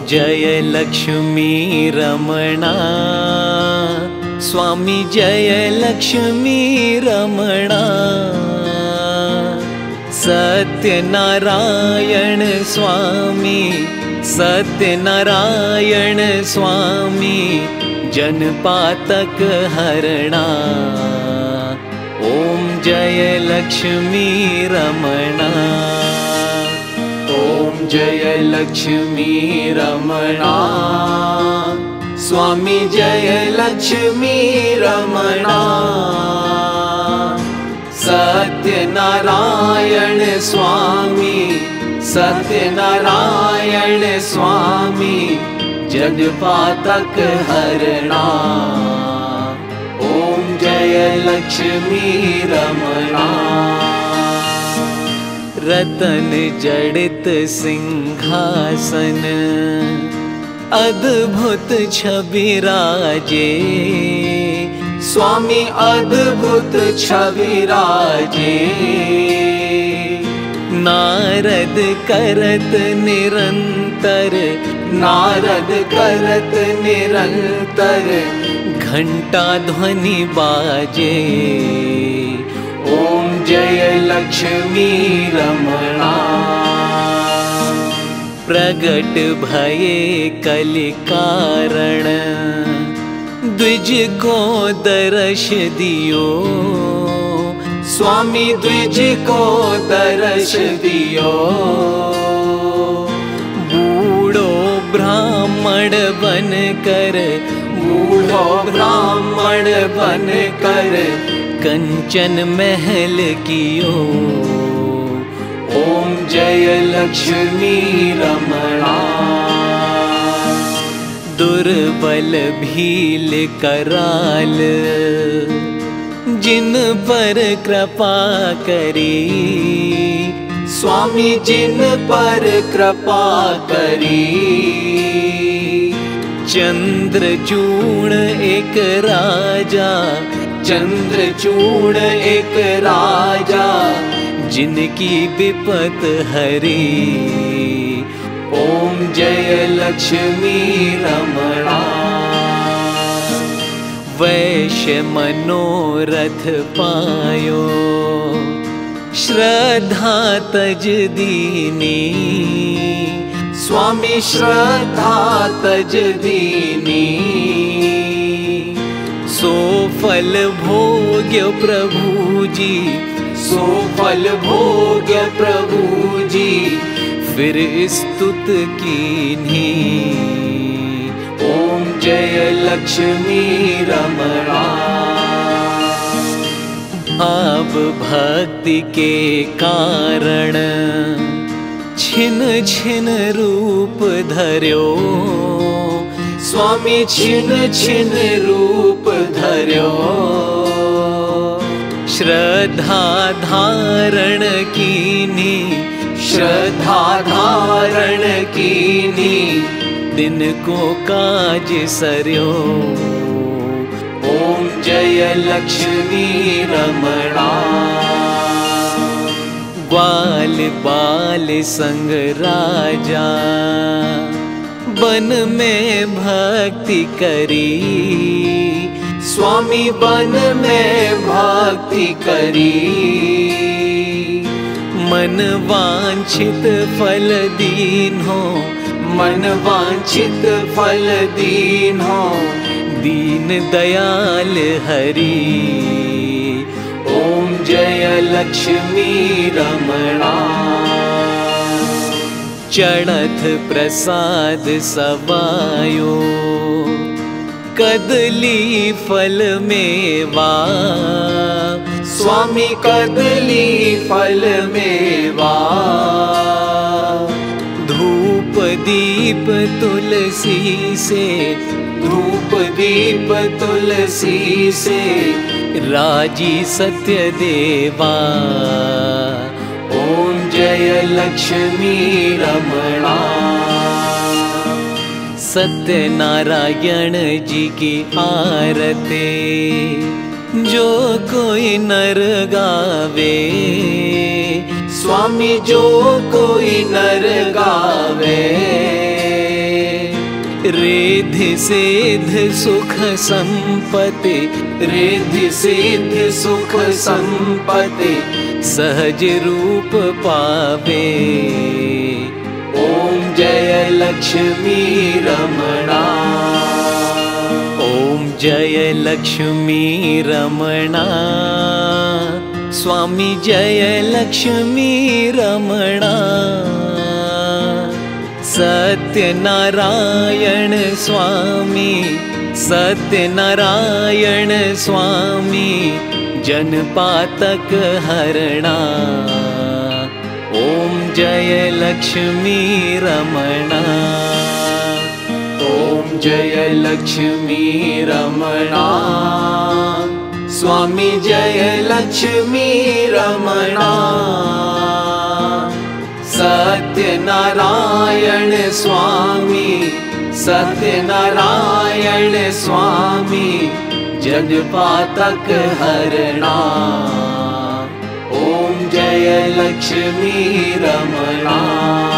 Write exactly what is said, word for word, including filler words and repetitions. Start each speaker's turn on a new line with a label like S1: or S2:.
S1: जय लक्ष्मी रमणा, स्वामी जय लक्ष्मी रमणा। सत्यनारायण स्वामी, सत्यनारायण स्वामी, जनपातक हरणा। ओम जय लक्ष्मी रमणा, ओम जय लक्ष्मी रमणा, स्वामी जय लक्ष्मी रमणा। सत्यनारायण स्वामी, सत्यनारायण स्वामी, जगपातक हरणा। ओम जय लक्ष्मी रमणा। रतन जड़ित सिंहासन, अद्भुत छवि राजे, स्वामी अद्भुत छवि राजे। नारद करत निरंतर, नारद करत निरंतर, घंटा ध्वनि बाजे। ओम जय लक्ष्मी रमणा। प्रगट भये कलि कारण, द्विज को दर्श दियो, स्वामी द्विज को दर्श दियो। बूढ़ो ब्राह्मण बन कर, बूढ़ो ब्राह्मण बन कर, कंचन महल कियो। ओम जय लक्ष्मी रमणा। दुर्बल भील कराल, जिन पर कृपा करी, स्वामी जिन पर कृपा करी। चंद्रचूड़ एक राजा, चंद्रचूड़ एक राजा, जिनकी विपत हरी। ओम जय लक्ष्मी रमणा। वैश्य मनोरथ पायो, श्रद्धा तज दीनी, स्वामी श्रद्धा तज दीनी। सो फल भोग्य प्रभु जी, सो फल भोग्य प्रभु जी, फिर स्तुत कीन्ही। ओम जय लक्ष्मी रमणा। भाव भक्ति के कारण, छिन छिन रूप धर्यो, स्वामी छिन छिन रूप धर्यो। श्रद्धा धारण कीनी, श्रद्धा धारण कीनी, दिन को काज सर्यो। ओम जय लक्ष्मी रमणा। ग्वाल बाल संग राजा, बन में भक्ति करी, स्वामी बन में भक्ति करी। मन वांछित फल दीन्हो, मन वांछित फल दीन्हो, दीन दयाल हरि। ओम जय लक्ष्मी रमणा। चढ़त प्रसाद सवायो, कदली फल मेवा, स्वामी कदली फल मेवा। धूप दीप तुलसी से, धूप दीप तुलसी से, राजी सत्य देवा। ओम जय लक्ष्मी रमणा। सत्यनारायण जी की आरते, जो कोई नर गावे, स्वामी जो कोई नर गावे। रिद्धि सिद्धि सुख संपत्ति, रिद्धि सिद्धि सुख संपत्ति सहज रूप पावे। ओम जय लक्ष्मी रमणा, ओम जय लक्ष्मी रमणा, स्वामी जय लक्ष्मी रमणा। सत्यनारायण स्वामी, सत्यनारायण स्वामी जनपातक हरणा। ओम जय लक्ष्मी रमणा, ओम जय लक्ष्मी रमणा, स्वामी जय लक्ष्मी रमणा। सत्यनारायण स्वामी, सत्यनारायण स्वामी जगपातक हरणा। ओम जय लक्ष्मी रमणा।